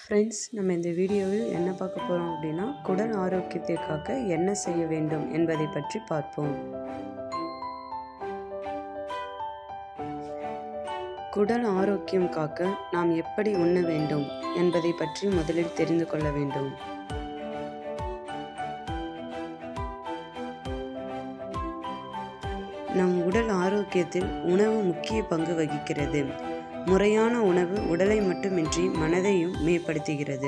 Friends, நம்ம இந்த வீடியோவில் என்ன பார்க்க போகிறோம் அப்படின்னா, குடல் ஆரோக்கியத்தை காக்க என்ன செய்ய வேண்டும் என்பதை பற்றி பார்ப்போம். குடல் ஆரோக்கியம் காக்க நாம் எப்படி உண்ண வேண்டும் என்பதை பற்றி முதலில் தெரிந்து கொள்ள வேண்டும். நம் உடல் ஆரோக்கியத்தில் உணவு முக்கிய பங்கு வகிக்கிறது. முறையான உணவு உடலை மட்டுமின்றி மனதையும் மேம்படுத்துகிறது.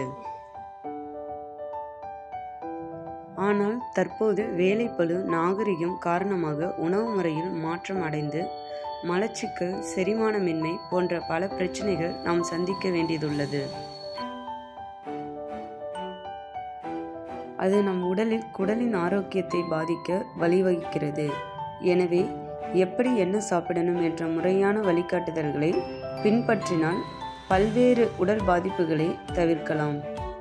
ஆனால் தற்போது வேலைப்பளு, நாகரிகம் காரணமாக உணவு முறையில் மாற்றம் அடைந்து மலச்சிக்கல், செரிமானமின்மை போன்ற பல பிரச்சனைகள் நாம் சந்திக்க வேண்டியதுள்ளது. அது நம் உடலில் குடலின் ஆரோக்கியத்தை பாதிக்க வழிவகுக்கிறது. எனவே எப்படி என்ன சாப்பிடணும் என்ற முறையான வழிகாட்டுதல்களை பின்பற்றினால் பல்வேறு உடல் பாதிப்புகளை தவிர்க்கலாம்.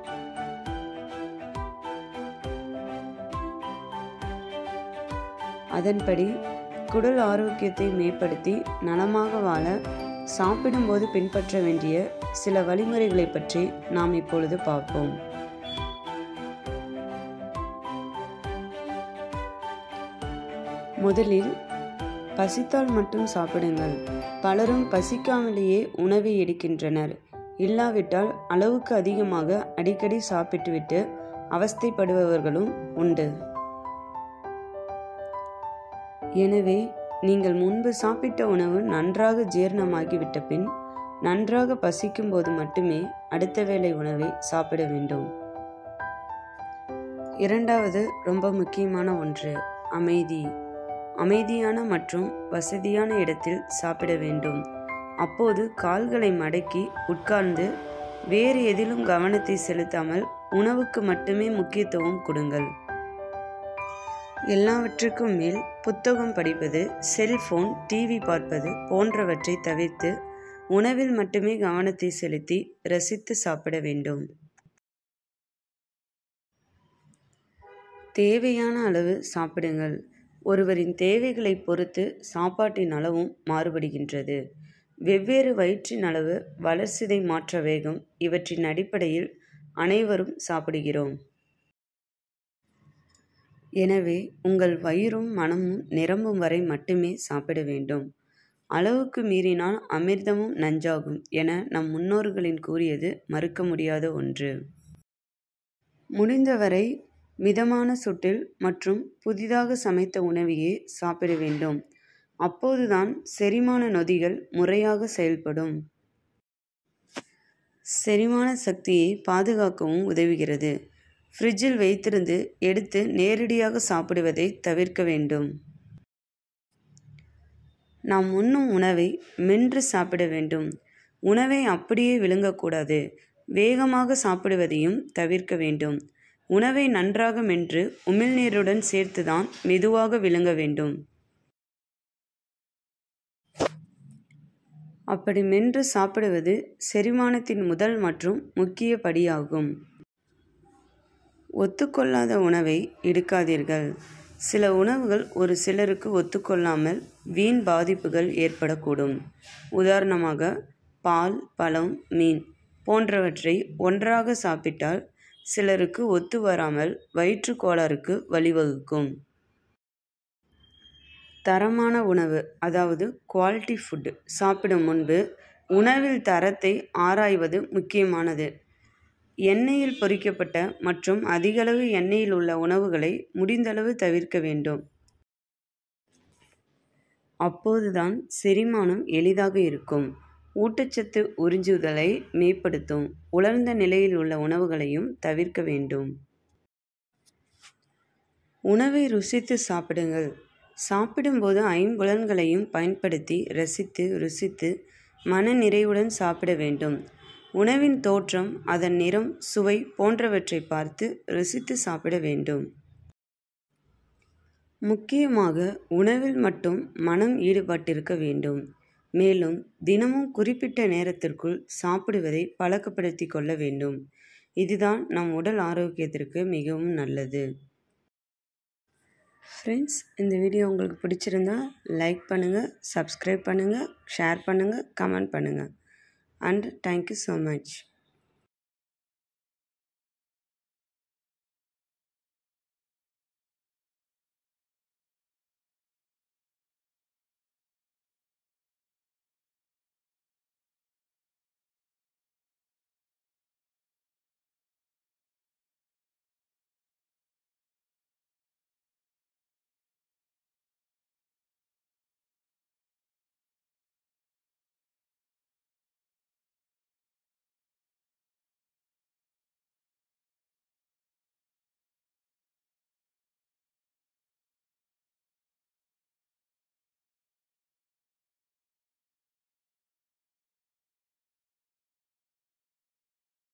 அதன்படி குடல் ஆரோக்கியத்தை மேம்படுத்தி நலமாக வாழ சாப்பிடும்போது பின்பற்ற வேண்டிய சில வழிமுறைகளை பற்றி நாம் இப்பொழுது பார்ப்போம். முதலில் பசித்தால் மட்டும் சாப்பிடுங்கள். பலரும் பசிக்காமலேயே உணவை எடுக்கின்றனர். இல்லாவிட்டால் அளவுக்கு அதிகமாக அடிக்கடி சாப்பிட்டுவிட்டு அவஸ்தைப்படுபவர்களும் உண்டு. எனவே நீங்கள் முன்பு சாப்பிட்ட உணவு நன்றாக ஜீரணமாகிவிட்ட பின் நன்றாக பசிக்கும் போது மட்டுமே அடுத்த வேளை உணவை சாப்பிட வேண்டும். இரண்டாவது ரொம்ப முக்கியமான ஒன்று, அமைதி. அமைதியான மற்றும் வசதியான இடத்தில் சாப்பிட வேண்டும். அப்போது கால்களை மடக்கி உட்கார்ந்து வேறு எதிலும் கவனத்தை செலுத்தாமல் உணவுக்கு மட்டுமே முக்கியத்துவம் கொடுங்கள். எல்லாவற்றுக்கும் மேல் புத்தகம் படிப்பது, செல்போன், டிவி பார்ப்பது போன்றவற்றை தவிர்த்து உணவில் மட்டுமே கவனத்தை செலுத்தி ரசித்து சாப்பிட வேண்டும். தேவையான அளவு சாப்பிடுங்கள். ஒருவரின் தேவைகளை பொறுத்து சாப்பாட்டின் அளவும் மாறுபடுகின்றது. வெவ்வேறு வயிற்றின் அளவு, வளர்சிதை மாற்ற வேகம் இவற்றின் அடிப்படையில் அனைவரும் சாப்பிடுகிறோம். எனவே உங்கள் வயிறும் மனமும் நிரம்பும் வரை மட்டுமே சாப்பிட வேண்டும். அளவுக்கு மீறினால் அமிர்தமும் நஞ்சாகும் என நம் முன்னோர்களின் கூறியது மறுக்க முடியாத ஒன்று. முடிந்தவரை மிதமான சூட்டில் மற்றும் புதிதாக சமைத்த உணவையே சாப்பிட வேண்டும். அப்போதுதான் செரிமான நொதிகள் முறையாக செயல்படும். செரிமான சக்தியை பாதுகாக்கவும் உதவுகிறது. ஃப்ரிட்ஜில் வைத்திருந்து எடுத்து நேரடியாக சாப்பிடுவதை தவிர்க்க வேண்டும். நாம் உண்ணும் உணவை மென்று சாப்பிட வேண்டும். உணவை அப்படியே விழுங்கக்கூடாது. வேகமாக சாப்பிடுவதையும் தவிர்க்க வேண்டும். உணவை நன்றாக மென்று உமிழ்நீருடன் சேர்த்துதான் மெதுவாக விழுங்க வேண்டும். அப்படி மென்று சாப்பிடுவது செரிமானத்தின் முதல் மற்றும் முக்கிய படியாகும். ஒத்துக்கொள்ளாத உணவை எடுக்காதீர்கள். சில உணவுகள் ஒரு சிலருக்கு ஒத்துக்கொள்ளாமல் வீண் பாதிப்புகள் ஏற்படக்கூடும். உதாரணமாக பால், பழம், மீன் போன்றவற்றை ஒன்றாக சாப்பிட்டால் சிலருக்கு ஒத்து வராமல் வயிற்றுக் கோளாறுக்கு வழிவகுக்கும். தரமான உணவு, அதாவது குவாலிட்டி ஃபுட் சாப்பிடும் முன்பு உணவில் தரத்தை ஆராய்வது முக்கியமானது. எண்ணெயில் பொரிக்கப்பட்ட மற்றும் அதிகளவு எண்ணெயில் உள்ள உணவுகளை முடிந்தளவு தவிர்க்க வேண்டும். அப்போதுதான் செரிமானம் எளிதாக இருக்கும். ஊட்டச்சத்து உறிஞ்சுதலை மேம்படுத்தும். உலர்ந்த நிலையில் உள்ள உணவுகளையும் தவிர்க்க வேண்டும். உணவை ருசித்து சாப்பிடுங்கள். சாப்பிடும்போது ஐம்புலன்களையும் பயன்படுத்தி ரசித்து ருசித்து மன நிறைவுடன் சாப்பிட வேண்டும். உணவின் தோற்றம், அதன் நிறம், சுவை போன்றவற்றை பார்த்து ருசித்து சாப்பிட வேண்டும். முக்கியமாக உணவில் மட்டும் மனம் ஈடுபட்டிருக்க வேண்டும். மேலும் தினமும் குறிப்பிட்ட நேரத்திற்குள் சாப்பிடுவதை பழக்கப்படுத்தி கொள்ள வேண்டும். இதுதான் நம் உடல் ஆரோக்கியத்திற்கு மிகவும் நல்லது. ஃப்ரெண்ட்ஸ், இந்த வீடியோ உங்களுக்கு பிடிச்சிருந்தா லைக் பண்ணுங்கள், சப்ஸ்கிரைப் பண்ணுங்கள், ஷேர் பண்ணுங்கள், கமெண்ட் பண்ணுங்கள். And thank you so much.